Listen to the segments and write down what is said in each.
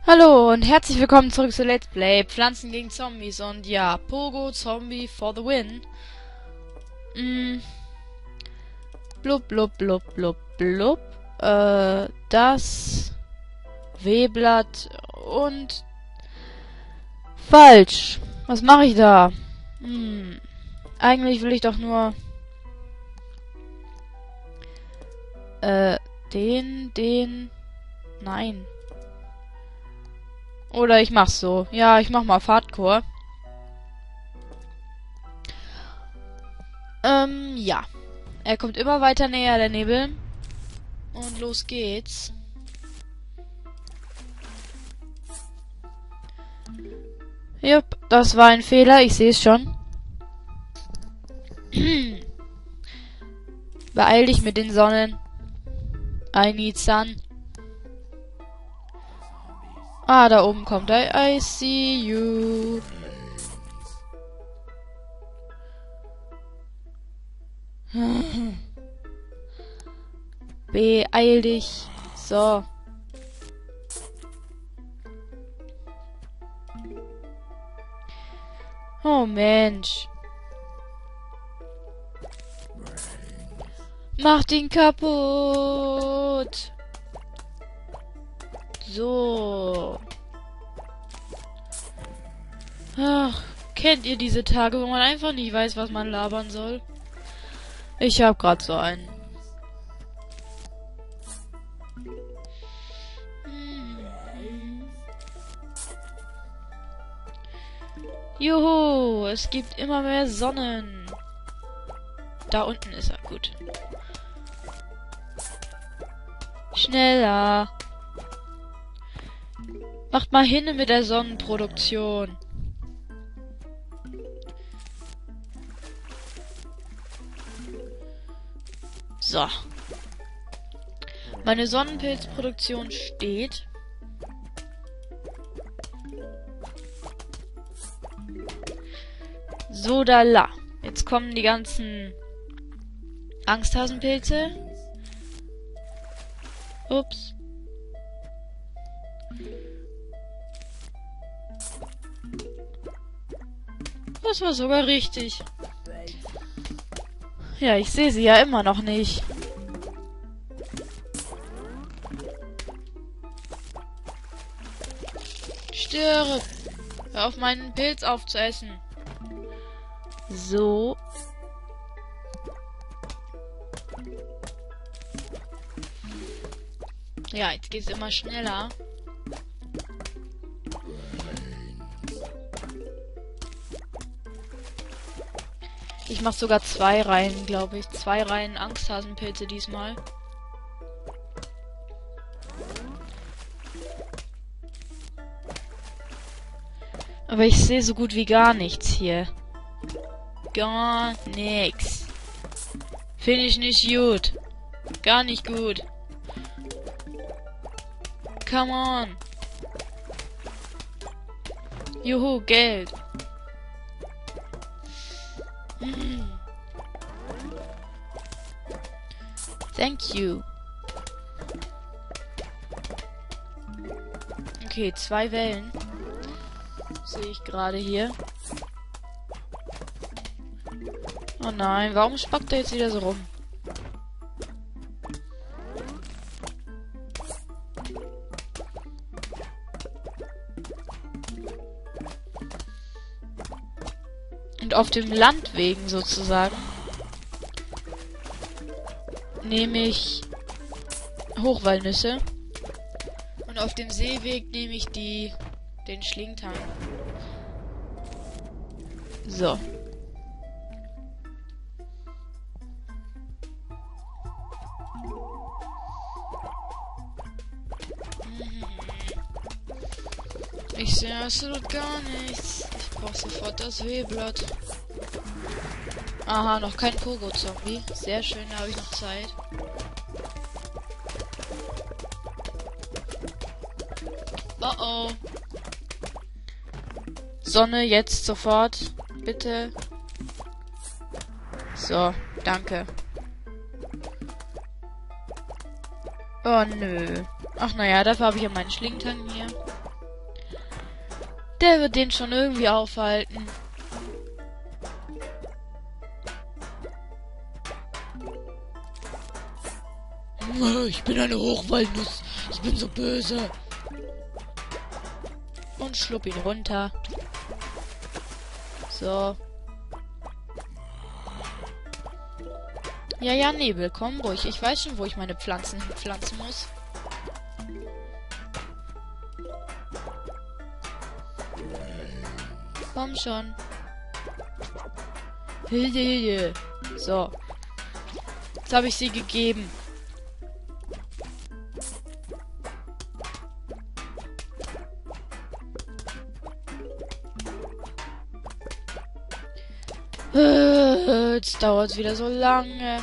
Hallo und herzlich willkommen zurück zu Let's Play Pflanzen gegen Zombies und ja, Pogo Zombie for the win. Blub, blub, blub, blub, blub. Das W-Blatt und falsch. Was mache ich da? Eigentlich will ich doch nur nein. Oder ich mach's so. Ja, ich mach mal Hardcore. Ja. Er kommt immer weiter näher, der Nebel. Und los geht's. Jupp, das war ein Fehler, ich sehe es schon. Beeil dich mit den Sonnen. I need sun. Ah, da oben kommt er. I see you. Beeil dich. So. Oh Mensch. Mach den kaputt. So. Ach, kennt ihr diese Tage, wo man einfach nicht weiß, was man labern soll? Ich hab grad so einen. Juhu, es gibt immer mehr Sonnen. Da unten ist er, gut. Schneller. Macht mal hin mit der Sonnenproduktion. So. Meine Sonnenpilzproduktion steht. So da la. Jetzt kommen die ganzen Angsthasenpilze. Ups. Das war sogar richtig. Ja, ich sehe sie ja immer noch nicht. Stirb! Hör auf, meinen Pilz aufzuessen. So. Ja, jetzt geht's immer schneller. Ich mach sogar 2 Reihen, glaube ich. 2 Reihen Angsthasenpilze diesmal. Aber ich sehe so gut wie gar nichts hier. Gar nichts. Finde ich nicht gut. Gar nicht gut. Come on. Juhu, Geld. Thank you. Okay, 2 Wellen. Sehe ich gerade hier. Oh nein, warum spackt er jetzt wieder so rum? Und auf dem Landwegen sozusagen nehme ich Hochwalnüsse. Und auf dem Seeweg nehme ich den Schlingtang. So. Ich sehe absolut gar nichts. Ich brauche sofort das W-Blatt. Aha, noch kein Pogo-Zombie. Sehr schön, da habe ich noch Zeit. Oh oh. Sonne, jetzt sofort. Bitte. So, danke. Oh nö. Ach naja, dafür habe ich ja meinen Schlingtang hier. Der wird den schon irgendwie aufhalten. Ich bin eine Hochwaldnuss. Ich bin so böse. Und schlupp ihn runter. So. Ja, Nebel, komm ruhig. Ich weiß schon, wo ich meine Pflanzen hinpflanzen muss. Komm schon. Hilde. So. Jetzt habe ich sie gegeben. Jetzt dauert es wieder so lange.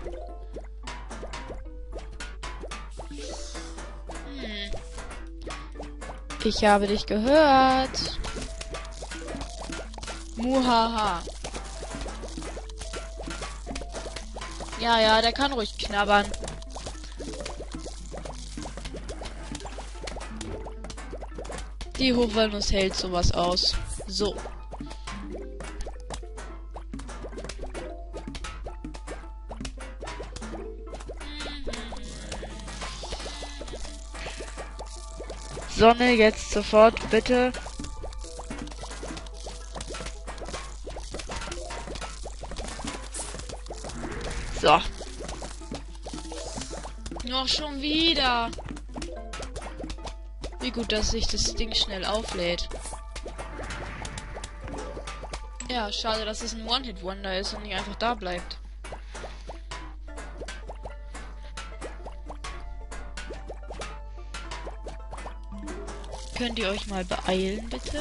Ich habe dich gehört. Muhaha. Ja, der kann ruhig knabbern. Die Hochwaldnuss hält sowas aus. So. Sonne, jetzt sofort, bitte. So. Noch schon wieder. Wie gut, dass sich das Ding schnell auflädt. Ja, schade, dass es ein One-Hit-Wonder ist und nicht einfach da bleibt. Könnt ihr euch mal beeilen, bitte?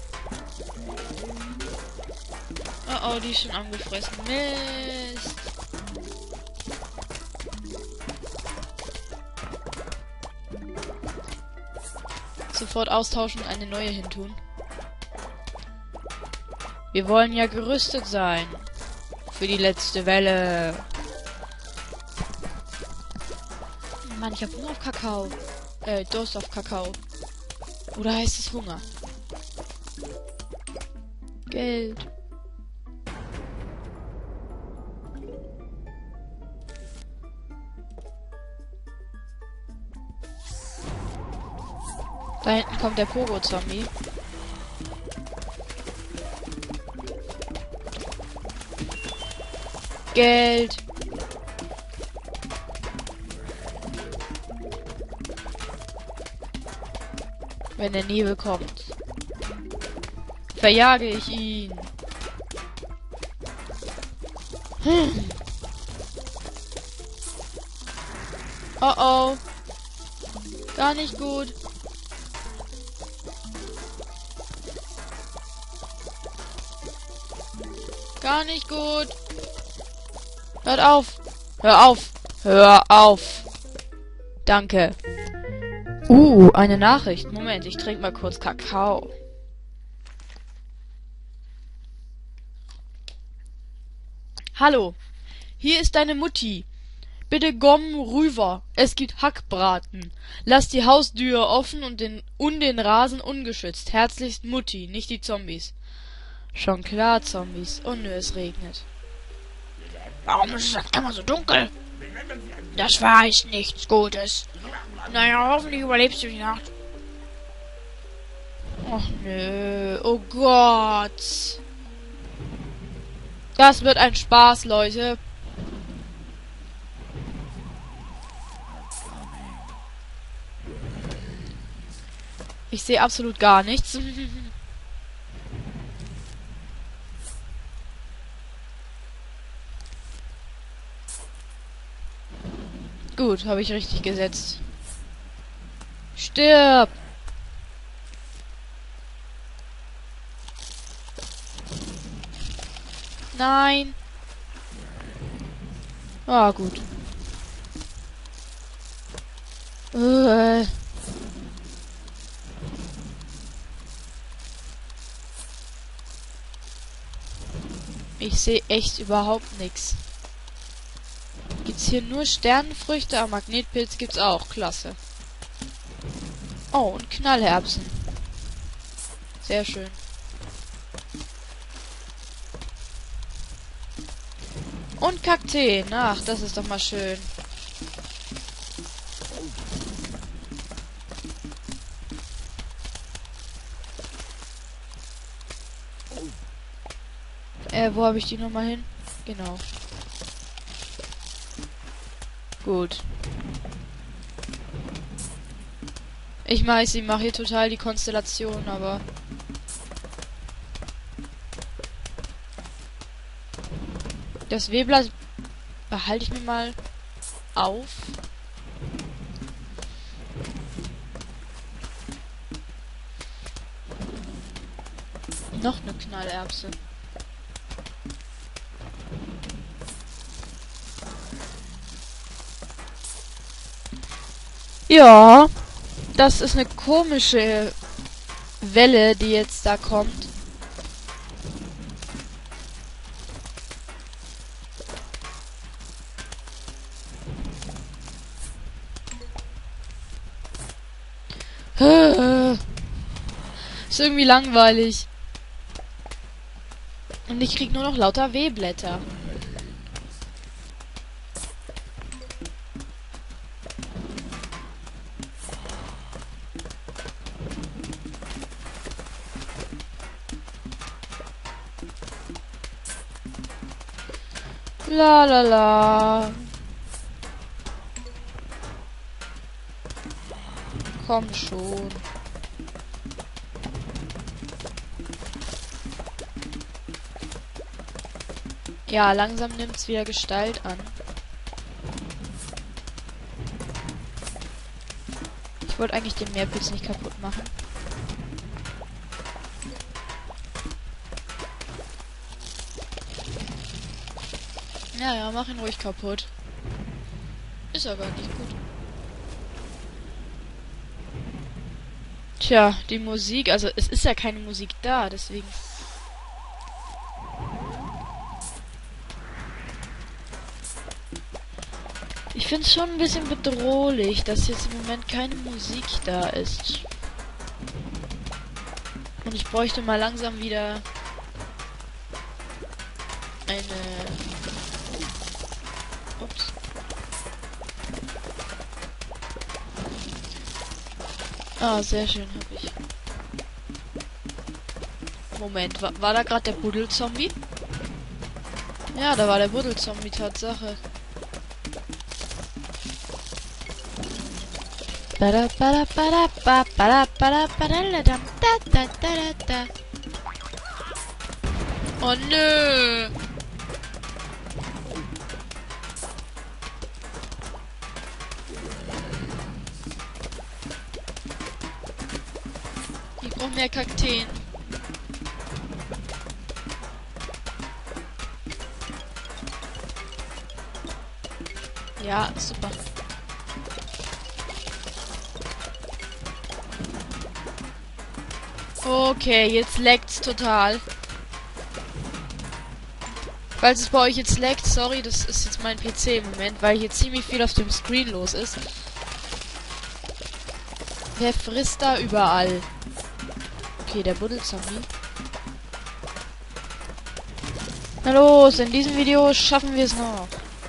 Oh, die ist schon angefressen. Mist. Sofort austauschen und eine neue hintun. Wir wollen ja gerüstet sein. Für die letzte Welle. Mann, ich hab Hunger auf Kakao. Durst auf Kakao. Oder heißt es Hunger? Geld. Da hinten kommt der Pogo-Zombie. Geld. Wenn der Nebel kommt, verjage ich ihn. Oh. Gar nicht gut. Gar nicht gut. Hört auf. Hör auf. Hör auf. Danke. Eine Nachricht. Moment, ich trinke mal kurz Kakao. Hallo. Hier ist deine Mutti. Bitte komm rüber. Es gibt Hackbraten. Lass die Haustür offen und den Rasen ungeschützt. Herzlichst Mutti, nicht die Zombies. Schon klar, Zombies. Und nur es regnet. Warum ist es immer so dunkel? Das weiß nichts Gutes. Naja, hoffentlich überlebst du die Nacht. Och nö. Oh Gott. Das wird ein Spaß, Leute. Ich sehe absolut gar nichts. Gut, habe ich richtig gesetzt. Stirb! Nein! Ah, gut. Ich sehe echt überhaupt nichts. Gibt's hier nur Sternenfrüchte, aber Magnetpilz gibt's auch. Klasse. Oh, und Knallherbsen. Sehr schön. Und Kakteen. Ach, das ist doch mal schön. Wo habe ich die nochmal hin? Genau. Gut. Ich weiß, ich mache hier total die Konstellation, aber... Das Webler behalte ich mir mal auf. Noch eine Knallerbse. Ja, das ist eine komische Welle, die jetzt da kommt. Ist irgendwie langweilig. Und ich krieg nur noch lauter W-Blätter. La la la. Komm schon. Ja, langsam nimmt's wieder Gestalt an. Ich wollte eigentlich den Meerpilz nicht kaputt machen. Ja, mach ihn ruhig kaputt. Ist aber nicht gut. Tja, die Musik, also es ist ja keine Musik da, deswegen. Ich finde es schon ein bisschen bedrohlich, dass jetzt im Moment keine Musik da ist. Und ich bräuchte mal langsam wieder eine... Ups. Ah, sehr schön habe ich. Moment, war da gerade der Buddelzombie? Ja, da war der Buddelzombie, Tatsache. Oh nö! Ich brauche mehr Kakteen. Ja, super. Okay, jetzt lagt's total. Falls es bei euch jetzt laggt, sorry, das ist jetzt mein PC im Moment, weil hier ziemlich viel auf dem Screen los ist. Wer frisst da überall? Okay, der Buddelzombie. Na los, in diesem Video schaffen wir es noch.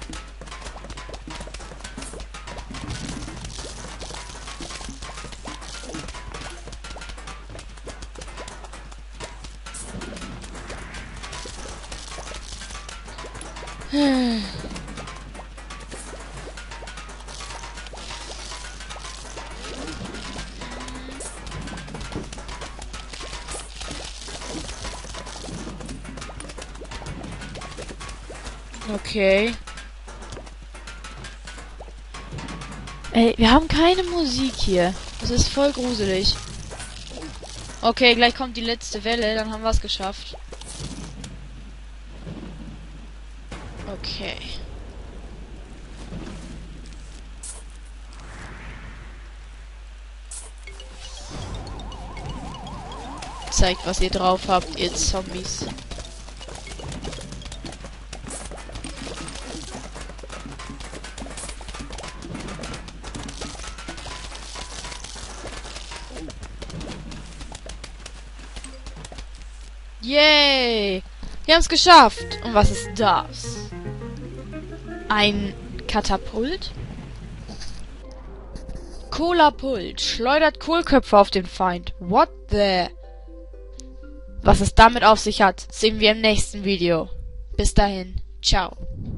Okay. Ey, wir haben keine Musik hier. Das ist voll gruselig. Okay, gleich kommt die letzte Welle, dann haben wir es geschafft. Okay. Zeigt, was ihr drauf habt, ihr Zombies. Yay! Wir haben's geschafft. Und was ist das? Ein Katapult? Kolapult. Schleudert Kohlköpfe auf den Feind. What the... Was es damit auf sich hat, sehen wir im nächsten Video. Bis dahin. Ciao.